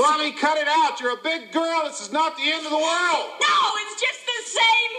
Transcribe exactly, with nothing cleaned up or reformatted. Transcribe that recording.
Bonnie, cut it out. You're a big girl. This is not the end of the world. No, it's just the same